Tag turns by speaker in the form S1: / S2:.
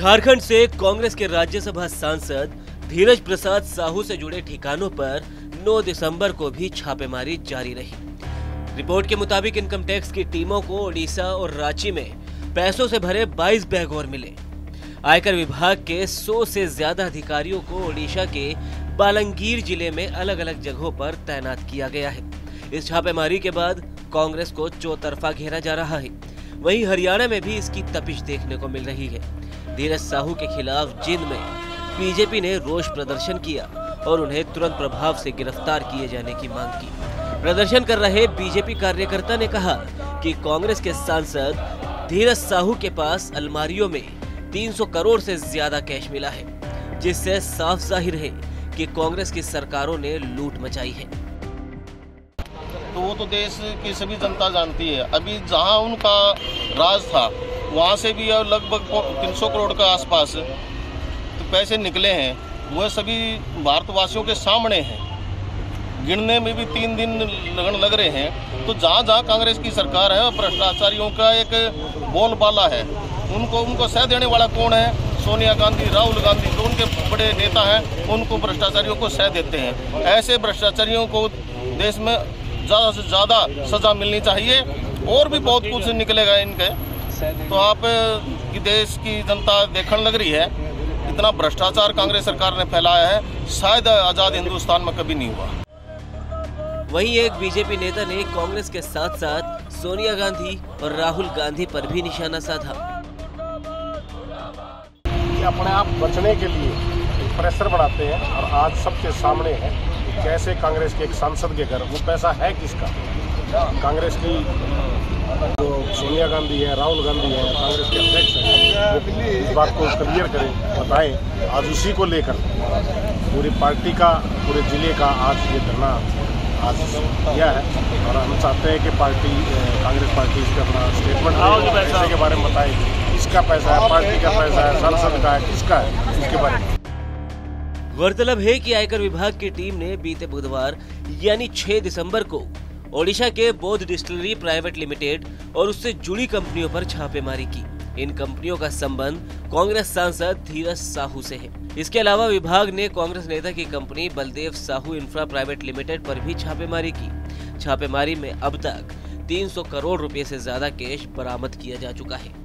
S1: झारखंड से कांग्रेस के राज्यसभा सांसद धीरज प्रसाद साहू से जुड़े ठिकानों पर 9 दिसंबर को भी छापेमारी जारी रही। रिपोर्ट के मुताबिक इनकम टैक्स की टीमों को ओडिशा और रांची में पैसों से भरे 22 बैग और मिले। आयकर विभाग के 100 से ज्यादा अधिकारियों को ओडिशा के बालंगीर जिले में अलग अलग जगहों पर तैनात किया गया है। इस छापेमारी के बाद कांग्रेस को चौतरफा घेरा जा रहा है। वहीं हरियाणा में भी इसकी तपिश देखने को मिल रही है। धीरज साहू के खिलाफ जींद में बीजेपी ने रोष प्रदर्शन किया और उन्हें तुरंत प्रभाव से गिरफ्तार किए जाने की मांग की। प्रदर्शन कर रहे बीजेपी कार्यकर्ता ने कहा कि कांग्रेस के सांसद धीरज साहू के पास अलमारियों में 300 करोड़ से ज्यादा कैश मिला है, जिससे साफ जाहिर है कि कांग्रेस की सरकारों ने लूट मचाई है।
S2: तो वो तो देश की सभी जनता जानती है। अभी जहां उनका राज था वहां से भी लगभग 300 करोड़ के आसपास तो पैसे निकले हैं। वह सभी भारतवासियों के सामने हैं। गिनने में भी 3 दिन लगन लग रहे हैं। तो जहां जहां कांग्रेस की सरकार है भ्रष्टाचारियों का एक बोलबाला है। उनको सह देने वाला कौन है? सोनिया गांधी, राहुल गांधी, जो उनके बड़े नेता हैं, उनको भ्रष्टाचारियों को सह देते हैं। ऐसे भ्रष्टाचारियों को देश में ज़्यादा से ज़्यादा सजा मिलनी चाहिए। और भी बहुत कुछ निकलेगा इनके। तो आप की देश की जनता देखने लग रही है। इतना भ्रष्टाचार कांग्रेस सरकार ने फैलाया है, शायद आज़ाद हिंदुस्तान में कभी नहीं हुआ।
S1: वहीं एक बीजेपी नेता ने कांग्रेस के साथ साथ सोनिया गांधी और राहुल गांधी पर भी निशाना साधा।
S3: अपने आप बचने के लिए प्रेशर बढ़ाते हैं और आज सबके सामने है कैसे कांग्रेस के एक सांसद के घर वो पैसा है किसका। कांग्रेस की जो सोनिया गांधी है, राहुल गांधी है, कांग्रेस के अध्यक्ष हैं, वो इस बात को क्लियर करें, बताएं। आज उसी को लेकर पूरी पार्टी का, पूरे जिले का आज ये धरना आज किया है और हम चाहते हैं कि कांग्रेस पार्टी इसका अपना स्टेटमेंट पैसे के बारे में बताएगी। किसका पैसा है, पार्टी का पैसा है, सांसद का है, किसका है, इसके बारे में।
S1: गौरतलब है कि आयकर विभाग की टीम ने बीते बुधवार यानी 6 दिसंबर को ओडिशा के बोध डिस्टिलरी प्राइवेट लिमिटेड और उससे जुड़ी कंपनियों पर छापेमारी की। इन कंपनियों का संबंध कांग्रेस सांसद धीरज साहू से है। इसके अलावा विभाग ने कांग्रेस नेता की company Baldev Sahu infra private limited पर भी छापेमारी की। छापेमारी में अब तक 300 करोड़ रुपए से ज्यादा कैश बरामद किया जा चुका है।